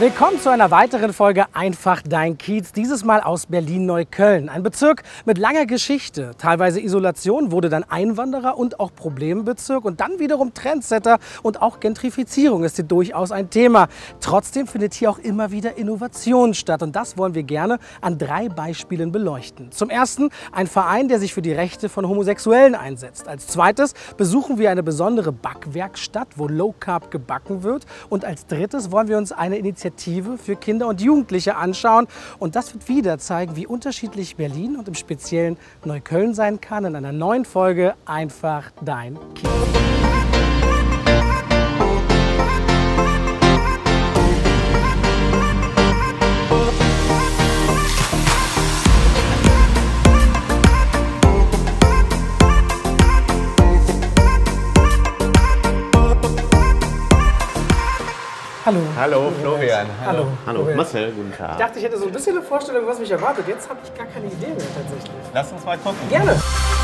Willkommen zu einer weiteren Folge Einfach dein Kiez, dieses Mal aus Berlin-Neukölln. Ein Bezirk mit langer Geschichte, teilweise Isolation, wurde dann Einwanderer- und auch Problembezirk und dann wiederum Trendsetter und auch Gentrifizierung ist hier durchaus ein Thema. Trotzdem findet hier auch immer wieder Innovation statt und das wollen wir gerne an 3 Beispielen beleuchten. Zum ersten ein Verein, der sich für die Rechte von Homosexuellen einsetzt. Als zweites besuchen wir eine besondere Backwerkstatt, wo Low Carb gebacken wird und als drittes wollen wir uns eine Initiative für Kinder und Jugendliche anschauen. Und das wird wieder zeigen, wie unterschiedlich Berlin und im Speziellen Neukölln sein kann in einer neuen Folge Einfach dein Kiez. Hallo. Hallo Florian. Hallo. Hallo Marcel, guten Tag. Ich dachte, ich hätte so ein bisschen eine Vorstellung, was mich erwartet. Jetzt habe ich gar keine Idee mehr tatsächlich. Lass uns mal gucken. Gerne.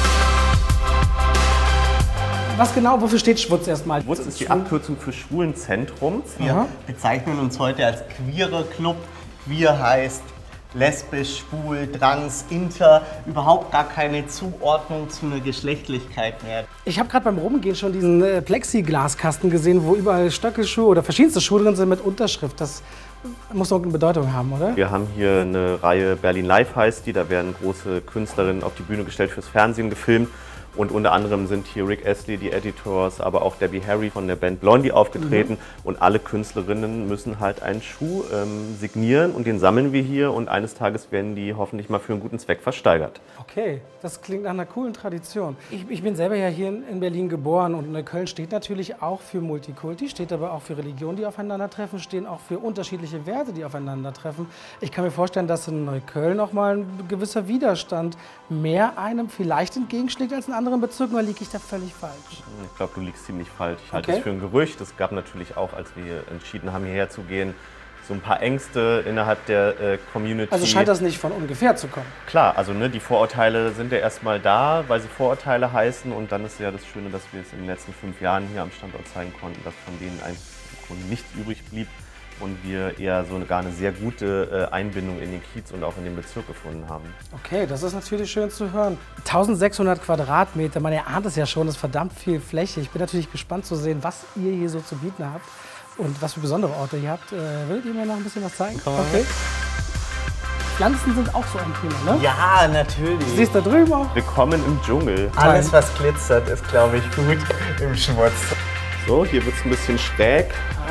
Was genau, wofür steht Schwutz erstmal? Schwutz ist die Abkürzung für Schwulenzentrum. Wir bezeichnen uns heute als queerer Club. Queer heißt lesbisch, schwul, trans, inter, überhaupt gar keine Zuordnung zu einer Geschlechtlichkeit mehr. Ich habe gerade beim Rumgehen schon diesen Plexiglaskasten gesehen, wo überall Stöckelschuhe oder verschiedenste Schuhe drin sind mit Unterschrift. Das muss doch eine Bedeutung haben, oder? Wir haben hier eine Reihe Berlin Live heißt die, da werden große Künstlerinnen auf die Bühne gestellt, fürs Fernsehen gefilmt. Und unter anderem sind hier Rick Astley, die Editors, aber auch Debbie Harry von der Band Blondie aufgetreten. Und alle Künstlerinnen müssen halt einen Schuh signieren und den sammeln wir hier. Und eines Tages werden die hoffentlich mal für einen guten Zweck versteigert. Okay, das klingt nach einer coolen Tradition. Ich bin selber ja hier in Berlin geboren und Neukölln steht natürlich auch für Multikulti, steht aber auch für Religionen, die aufeinandertreffen, stehen auch für unterschiedliche Werte, die aufeinandertreffen. Ich kann mir vorstellen, dass in Neukölln auch mal ein gewisser Widerstand mehr einem vielleicht entgegenschlägt als in anderen Bezirken, oder liege ich da völlig falsch? Ich glaube, du liegst ziemlich falsch. Ich halte es für ein Gerücht. Es gab natürlich auch, als wir entschieden haben, hierher zu gehen, so ein paar Ängste innerhalb der Community. Also scheint das nicht von ungefähr zu kommen? Klar, also ne, die Vorurteile sind ja erstmal da, weil sie Vorurteile heißen. Und dann ist ja das Schöne, dass wir es in den letzten 5 Jahren hier am Standort zeigen konnten, dass von denen eigentlich im Grunde nichts übrig blieb. Und wir eher so gar eine sehr gute Einbindung in den Kiez und auch in den Bezirk gefunden haben. Okay, das ist natürlich schön zu hören. 1600 Quadratmeter, man erahnt es ja schon, das ist verdammt viel Fläche. Ich bin natürlich gespannt zu sehen, was ihr hier so zu bieten habt und was für besondere Orte ihr habt. Würdet ihr mir noch ein bisschen was zeigen? Okay. Pflanzen sind auch so ein Thema, ne? Ja, natürlich. Du siehst da drüben auch. Willkommen im Dschungel. Alles, was glitzert, ist, glaube ich, gut im Schmutz. So, hier wird es ein bisschen schräg.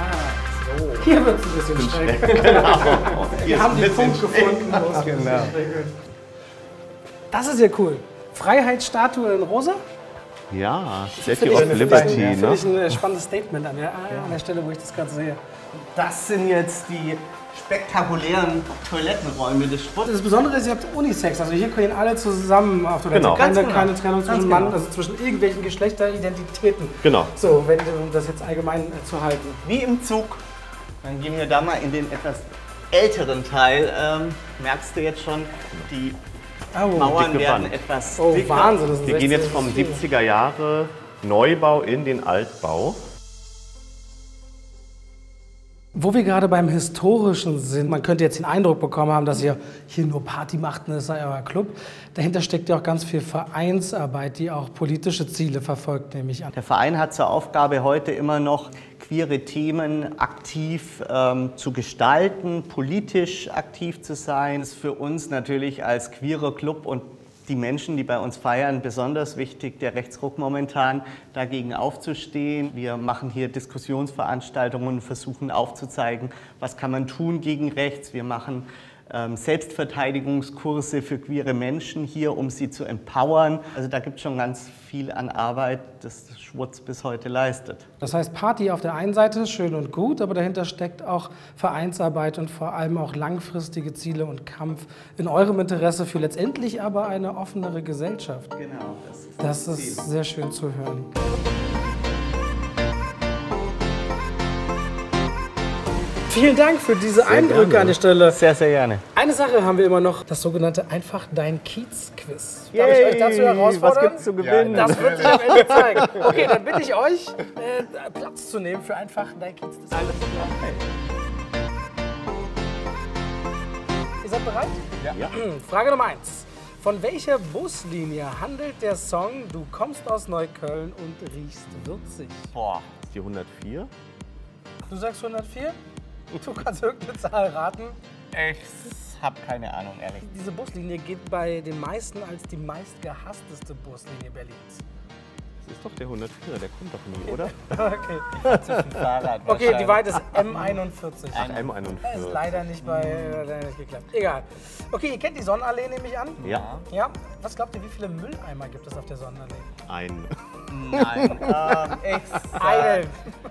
Hier wird es ein bisschen schräg. Genau. Wir haben den Punkt gefunden. Genau. Das ist ja cool. Freiheitsstatue in rosa. Ja, Statue of Liberty. Das finde ich ein spannendes Statement an der Stelle, wo ich das gerade sehe. Das sind jetzt die spektakulären Toilettenräume des Schwutz. Das Besondere ist, ihr habt Unisex. Also hier können alle zusammen auf Toilette. Genau. Keine Trennung zwischen Mann, also zwischen irgendwelchen Geschlechteridentitäten. Genau. So, um das jetzt allgemein zu halten. Wie im Zug. Dann gehen wir da mal in den etwas älteren Teil. Merkst du jetzt schon, die Mauern werden etwas dicker. Wahnsinn. Das Wir gehen jetzt vom 70er Jahre Neubau in den Altbau. Wo wir gerade beim Historischen sind, man könnte jetzt den Eindruck bekommen haben, dass ihr hier nur Party macht und es sei euer Club. Dahinter steckt ja auch ganz viel Vereinsarbeit, die auch politische Ziele verfolgt, nehme ich an. Der Verein hat zur Aufgabe, heute immer noch queere Themen aktiv zu gestalten, politisch aktiv zu sein. Das ist für uns natürlich als queerer Club und die Menschen, die bei uns feiern, besonders wichtig, der Rechtsruck momentan, dagegen aufzustehen. Wir machen hier Diskussionsveranstaltungen und versuchen aufzuzeigen, was kann man tun gegen rechts. Wir machen Selbstverteidigungskurse für queere Menschen hier, um sie zu empowern. Also da gibt es schon ganz viel an Arbeit, das Schwutz bis heute leistet. Das heißt, Party auf der einen Seite, schön und gut, aber dahinter steckt auch Vereinsarbeit und vor allem auch langfristige Ziele und Kampf in eurem Interesse für letztendlich aber eine offenere Gesellschaft. Genau, das ist sehr schön zu hören. Vielen Dank für diese Eindrücke an der Stelle. Sehr, sehr gerne. Eine Sache haben wir immer noch, das sogenannte Einfach dein Kiez-Quiz. Darf ich euch dazu herausfordern? Was gibt's zu gewinnen? Ja, das wird sich am Ende zeigen. Okay, dann bitte ich euch, Platz zu nehmen für Einfach dein Kiez. Alles klar. Ihr seid bereit? Ja. Frage Nummer 1. Von welcher Buslinie handelt der Song Du kommst aus Neukölln und riechst würzig? Boah. Ist die 104? Du sagst 104? Du kannst irgendeine Zahl raten. Ich habe keine Ahnung, ehrlich. Diese Buslinie geht bei den meisten als die meistgehassteste Buslinie Berlins. Das ist doch der 104, der kommt doch nie, oder? Okay. Zwischen Fahrrad Okay, die Wahrheit ist M41. Ach, M41. Das ist leider nicht nicht geklappt. Egal. Okay, ihr kennt die Sonnenallee, nehme ich an? Ja, Ja. Was glaubt ihr, wie viele Mülleimer gibt es auf der Sonnenallee? ein. Nein. Ich sag Einen.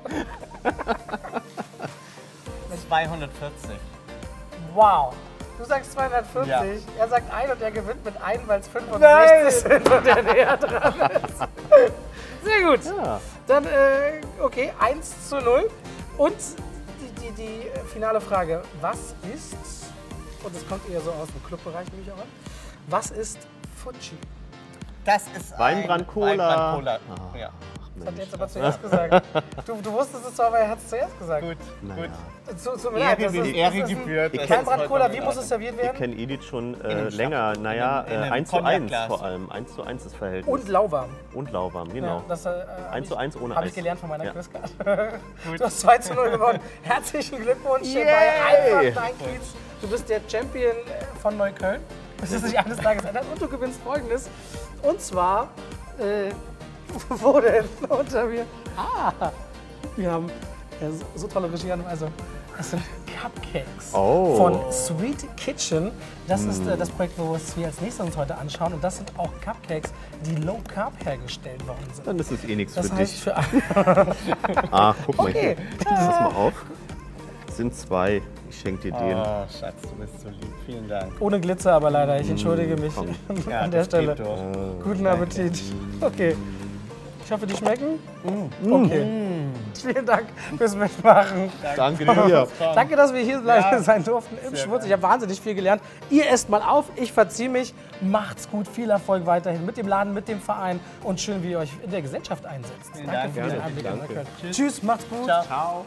240. Wow. Du sagst 240, Ja. er sagt 1 und er gewinnt mit 1, weil es 65 sind und er näher dran ist. Sehr gut. Ja. Dann, okay, 1:0. Und die finale Frage, was ist, und das kommt eher so aus dem Clubbereich, nehme ich auch an, was ist Fuji? Das ist Weinbrand-Cola. Weinbrand-Cola. Ah. Ja. Das hat er jetzt aber zuerst gesagt. Du wusstest es zwar, aber er hat es zuerst gesagt. Gut, Naja. gut. Tut mir leid, das ist Ehre ein gebührt. Das ist Weinbrand-Cola, wie vollkommen muss es serviert Ich werden? kenne Edith schon einem länger. Schnaps. Naja, In einem 1:1 Cognac-Glas. vor allem. 1:1 das Verhältnis. Und lauwarm. Und lauwarm, genau. Ja, das, 1:1 ohne Habe Eis. ich gelernt von meiner Ja. Quizkarte. Du hast 2:0 gewonnen. Herzlichen Glückwunsch bei Einfach Dein Kiez. Du bist der Champion von Neukölln. Das ist sich eines Tages ändert. Und du gewinnst Folgendes. Und zwar, wo denn unter mir? Wir haben so tolle Regie. Also, es sind Cupcakes Oh. von Sweet Kitchen. Das ist das Projekt, wo wir als nächstes uns heute anschauen. Und das sind auch Cupcakes, die low carb hergestellt worden sind. Dann ist es eh nichts Das für heißt dich. für Ah, guck mal Okay. hier. Pass mal auf. Es sind 2. Ich schenke dir den. Oh, Schatz, du bist so lieb. Vielen Dank. ohne Glitzer, aber leider. Ich entschuldige mich komm. Ja, an der das Stelle. geht doch. Guten Appetit. Okay. Ich hoffe, die schmecken. Okay. Vielen Dank fürs Mitmachen. Danke dir. Danke, dass wir hier sein durften im Schwurz. Ich habe wahnsinnig viel gelernt. Ihr esst mal auf. Ich verziehe mich. Macht's gut. Viel Erfolg weiterhin mit dem Laden, mit dem Verein. Und schön, wie ihr euch in der Gesellschaft einsetzt. Danke Dank. für diesen Gerne. Einblick in Danke. Neukölln. Tschüss, macht's gut. Ciao.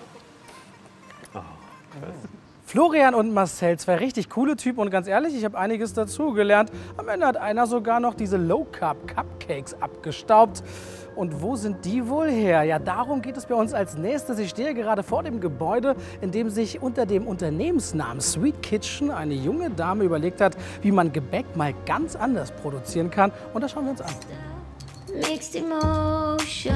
Florian und Marcel, zwei richtig coole Typen und ganz ehrlich, ich habe einiges dazugelernt. Am Ende hat einer sogar noch diese Low-Carb-Cupcakes abgestaubt. Und wo sind die wohl her? Ja, darum geht es bei uns als nächstes. Ich stehe gerade vor dem Gebäude, in dem sich unter dem Unternehmensnamen Sweet Kitchen eine junge Dame überlegt hat, wie man Gebäck mal ganz anders produzieren kann. Und das schauen wir uns an. Mixed emotions.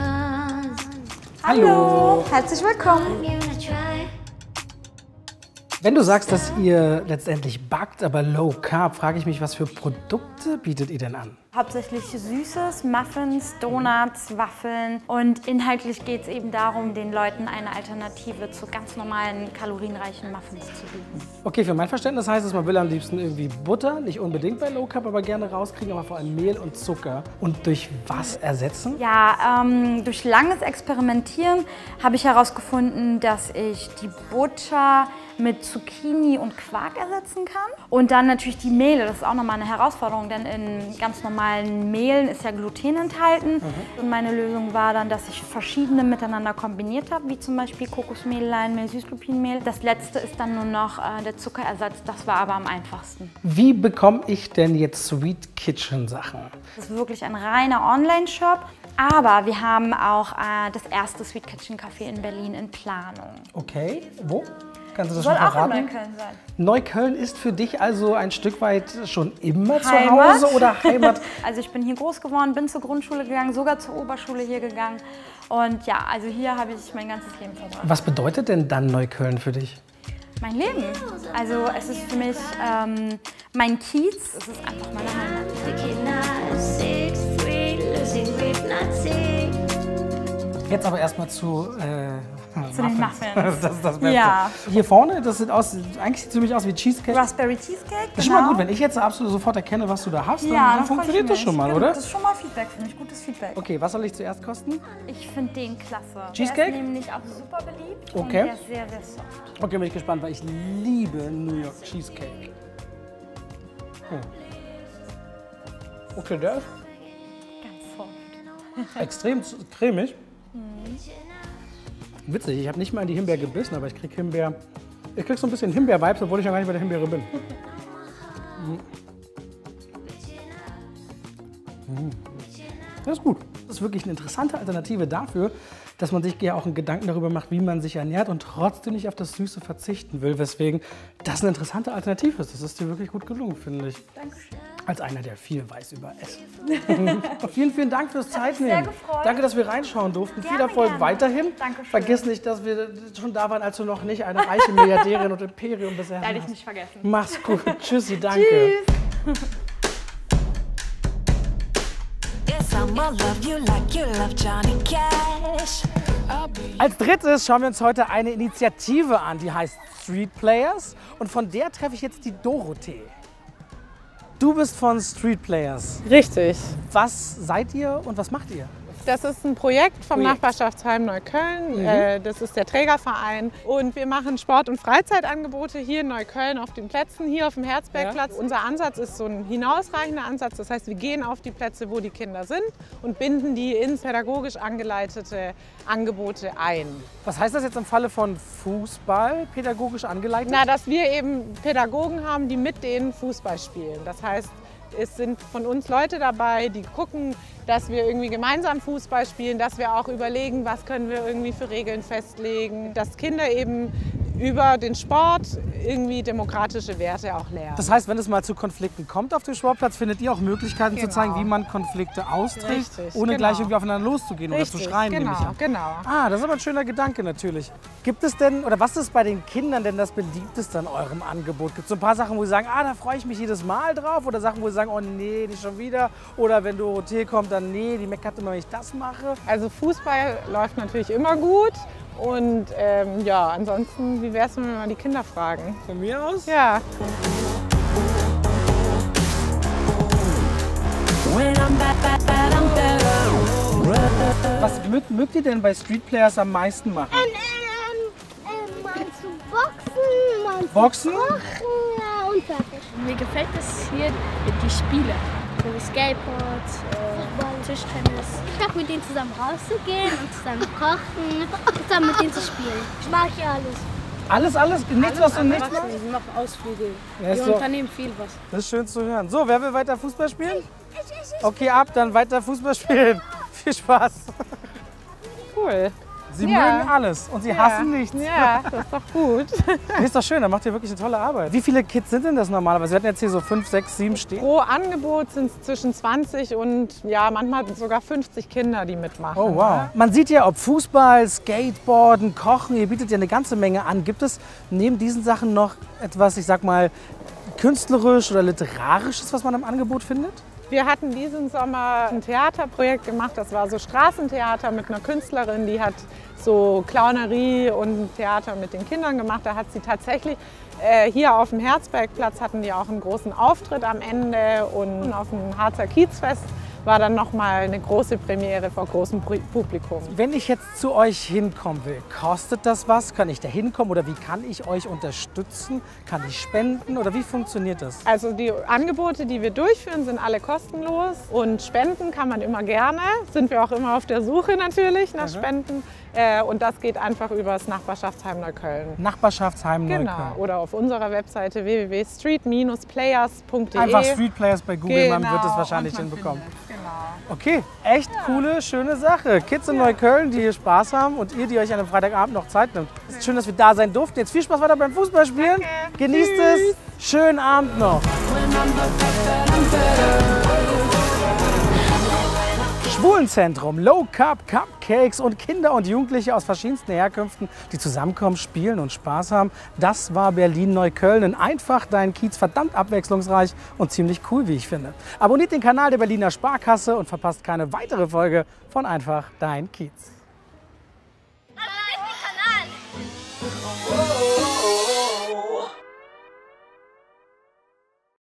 Hallo. Herzlich willkommen. I'm gonna try. Wenn du sagst, dass ihr letztendlich backt, aber Low Carb, frage ich mich, was für Produkte bietet ihr denn an? Hauptsächlich Süßes, Muffins, Donuts, Waffeln. Und inhaltlich geht es eben darum, den Leuten eine Alternative zu ganz normalen, kalorienreichen Muffins zu bieten. Okay, für mein Verständnis heißt es, man will am liebsten irgendwie Butter, nicht unbedingt bei Low Carb, aber gerne rauskriegen, aber vor allem Mehl und Zucker. Und durch was ersetzen? Ja, durch langes Experimentieren habe ich herausgefunden, dass ich die Butter mit Zucchini und Quark ersetzen kann. Und dann natürlich die Mehle, das ist auch nochmal eine Herausforderung, denn in ganz normalen Mehlen ist ja Gluten enthalten. Und meine Lösung war dann, dass ich verschiedene miteinander kombiniert habe, wie zum Beispiel Kokosmehl, Leinmehl, Süßlupinenmehl. Das letzte ist dann nur noch der Zuckerersatz, das war aber am einfachsten. Wie bekomme ich denn jetzt Sweet Kitchen Sachen? Das ist wirklich ein reiner Online-Shop. Aber wir haben auch das erste Sweet Kitchen Café in Berlin in Planung. Okay, wo? Kannst du das Soll schon auch in verraten? Neukölln sein. Neukölln ist für dich also ein Stück weit schon immer Heimat. zu Hause oder Heimat? Also ich bin hier groß geworden, bin zur Grundschule gegangen, sogar zur Oberschule hier gegangen. Und ja, also hier habe ich mein ganzes Leben verbracht. Was bedeutet denn dann Neukölln für dich? Mein Leben. Also es ist für mich mein Kiez. Es ist einfach meine Heimat. The kid not 6'3", losing grip, not sick. Jetzt aber erstmal zu Zu den Muffins. Das ist das Beste. Ja. Hier vorne, das sieht aus, eigentlich sieht es für mich aus wie Cheesecake. Raspberry Cheesecake, Das ist schon mal gut, wenn ich jetzt absolut sofort erkenne, was du da hast, Ja, dann funktioniert das schon mal, oder? Das ist schon mal Feedback für mich, gutes Feedback. Okay, was soll ich zuerst kosten? Ich finde den klasse. Cheesecake? Der ist nämlich auch super beliebt und Okay. der ist sehr, sehr soft. Okay, bin ich gespannt, weil ich liebe New York Cheesecake. Okay, der ist Ganz soft. extrem cremig. Witzig, ich habe nicht mal in die Himbeer gebissen, aber ich krieg so ein bisschen Himbeer-Vibes, obwohl ich ja gar nicht bei der Himbeere bin. Das ist gut. Das ist wirklich eine interessante Alternative dafür, dass man sich ja auch einen Gedanken darüber macht, wie man sich ernährt und trotzdem nicht auf das Süße verzichten will. Weswegen das eine interessante Alternative ist. Das ist dir wirklich gut gelungen, finde ich. Dankeschön. Als einer, der viel weiß über Essen. Vielen Dank fürs Zeitnehmen. Sehr gefreut. Danke, dass wir reinschauen durften. Gerne, Viel Erfolg gerne. Dankeschön. Dankeschön. Vergiss nicht, dass wir schon da waren, als du noch nicht eine reiche Milliardärin und Imperium besessen hast. Werde ich nicht vergessen. Mach's gut. Tschüssi, danke. Tschüss. Yes, I'ma love you like you love Johnny Cash. Als drittes schauen wir uns heute eine Initiative an, die heißt Street Players. Und von der treffe ich jetzt die Dorothee. Du bist von Street Players. Richtig. Was seid ihr und was macht ihr? Das ist ein Projekt vom Nachbarschaftsheim Neukölln. Das ist der Trägerverein. Und wir machen Sport- und Freizeitangebote hier in Neukölln auf den Plätzen, hier auf dem Herzbergplatz. Ja. Unser Ansatz ist so ein hinausreichender Ansatz. Das heißt, wir gehen auf die Plätze, wo die Kinder sind und binden die in pädagogisch angeleitete Angebote ein. Was heißt das jetzt im Falle von Fußball, pädagogisch angeleitet? Na, dass wir eben Pädagogen haben, die mit denen Fußball spielen. Das heißt, es sind von uns Leute dabei, die gucken, dass wir irgendwie gemeinsam Fußball spielen, dass wir auch überlegen, was können wir irgendwie für Regeln festlegen, dass Kinder eben über den Sport irgendwie demokratische Werte auch lernen. Das heißt, wenn es mal zu Konflikten kommt auf dem Sportplatz, findet ihr auch Möglichkeiten zu zeigen, wie man Konflikte austrägt, Richtig, ohne genau. gleich irgendwie aufeinander loszugehen oder zu schreien, nehme ich an. Genau. Ah, das ist aber ein schöner Gedanke natürlich. Gibt es denn, oder was ist bei den Kindern denn das Beliebteste an eurem Angebot? Gibt es so ein paar Sachen, wo sie sagen, ah, da freue ich mich jedes Mal drauf? Oder Sachen, wo sie sagen, oh nee, nicht schon wieder? Oder wenn Dorothee kommt, dann nee, die meckert immer, wenn ich das mache. Also Fußball läuft natürlich immer gut. Und ja, ansonsten, wie wäre es, wenn wir mal die Kinder fragen? Von mir aus? Ja. Was mögt ihr denn bei Street Players am meisten machen? Meinst du Boxen, meinst Boxen? du Kochen, ja, und fertig. Mir gefällt es hier, die Spiele. So Skateboard, Tischtennis. Ich mag mit denen zusammen rauszugehen und zusammen kochen und zusammen mit denen zu spielen. Ich mag hier alles. Alles? Nichts, was du nicht Erwachsene, machst? Sie machen Ausflüge. Ja, Wir ist so. unternehmen viel was. Das ist schön zu hören. So, wer will weiter Fußball spielen? Okay, ab, dann weiter Fußball spielen. Viel Spaß. Cool. Sie Ja. mögen alles und sie hassen nichts. Ja, das ist doch gut. Nee, ist doch schön, dann macht ihr wirklich eine tolle Arbeit. Wie viele Kids sind denn das normalerweise? Wir hatten jetzt hier so 5, 6, 7 stehen. Pro Angebot sind es zwischen 20 und ja, manchmal sogar 50 Kinder, die mitmachen. Oh wow. Man sieht ja, ob Fußball, Skateboarden, Kochen, ihr bietet ja eine ganze Menge an. Gibt es neben diesen Sachen noch etwas, ich sag mal, künstlerisch oder literarisches, was man im Angebot findet? Wir hatten diesen Sommer ein Theaterprojekt gemacht, das war so Straßentheater mit einer Künstlerin, die hat so Clownerie und Theater mit den Kindern gemacht. Da hat sie tatsächlich hier auf dem Herzbergplatz hatten die auch einen großen Auftritt am Ende und auf dem Harzer Kiezfest war dann nochmal eine große Premiere vor großem Publikum. Wenn ich jetzt zu euch hinkommen will, kostet das was? Kann ich da hinkommen oder wie kann ich euch unterstützen? Kann ich spenden oder wie funktioniert das? Also die Angebote, die wir durchführen, sind alle kostenlos und spenden kann man immer gerne. Sind wir auch immer auf der Suche natürlich nach Spenden. Und das geht einfach über das Nachbarschaftsheim Neukölln. Nachbarschaftsheim Neukölln. Genau. Oder auf unserer Webseite www.street-players.de. Einfach Street Players bei Google, man wird es Genau, wahrscheinlich und man hinbekommen. findet, genau. Okay, echt coole, schöne Sache. Kids in Neukölln, die hier Spaß haben und ihr, die euch an einem Freitagabend noch Zeit nimmt. Es ist schön, dass wir da sein durften. Jetzt viel Spaß weiter beim Fußballspielen. Danke. Genießt es. Schönen Abend noch. Schwulenzentrum, Low Carb Cupcakes und Kinder und Jugendliche aus verschiedensten Herkünften, die zusammenkommen, spielen und Spaß haben. Das war Berlin-Neukölln. In Einfach dein Kiez, verdammt abwechslungsreich und ziemlich cool, wie ich finde. Abonniert den Kanal der Berliner Sparkasse und verpasst keine weitere Folge von Einfach dein Kiez.